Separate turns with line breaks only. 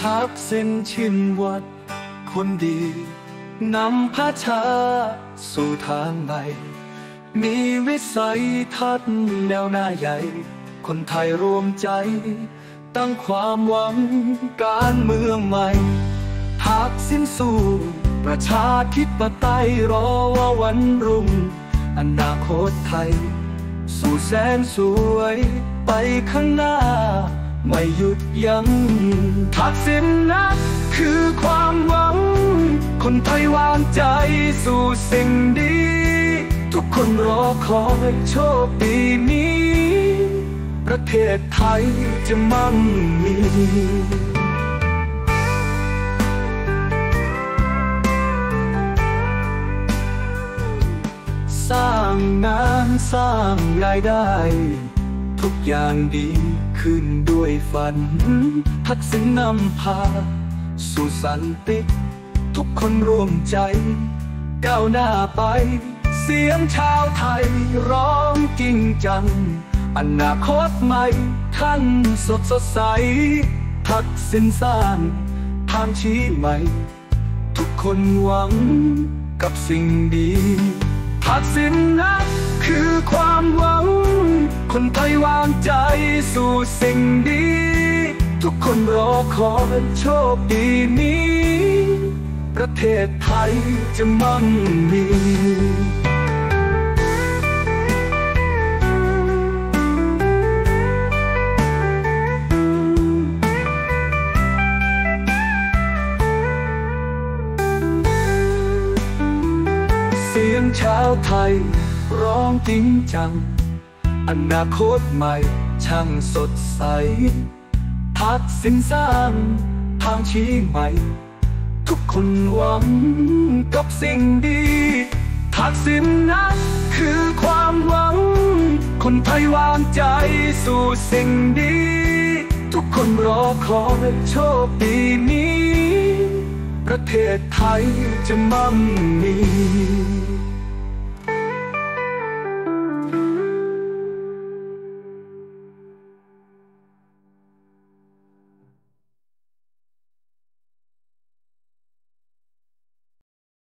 ทักษิณชินวัตรคนดีนำพาชาสู่ทางใหม่มีวิสัยทัศน์แนวหน้าใหญ่คนไทยรวมใจตั้งความหวังการเมืองใหม่ทักษิณสู่ประชาธิปไตยรอว่าวันรุ่งอนาคตไทยสู่แสนสวยไปข้างหน้าไม่หยุดยั้งทักษิณนะคือความหวังคนไทยวางใจสู่สิ่งดีทุกคนรอคอยโชคดีนี้ประเทศไทยจะมั่งมีสร้างงานสร้างรายได้ทุกอย่างดีขึ้นด้วยฝันทักษิณนำพาสู่สันติทุกคนร่วมใจก้าวหน้าไปเสียงชาวไทยร้องจริงจังอนาคตใหม่ท่านสดใสทักษิณสร้างทางชี้ใหม่ทุกคนหวังกับสิ่งดีทักษิณนะคือความหวังคนไทยวางใจสู่สิ่งดีทุกคนรอคอยโชคดีนี้ประเทศไทยจะมั่งมีเสียงชาวไทยร้องจริงจังอนาคตใหม่ช่างสดใสทักษิณสร้างทางชี้ใหม่ทุกคนหวังกับสิ่งดีทักษิณนะคือความหวังคนไทยวางใจสู่สิ่งดีทุกคนรอคอยโชคดีนี้ประเทศไทยจะมั่งมี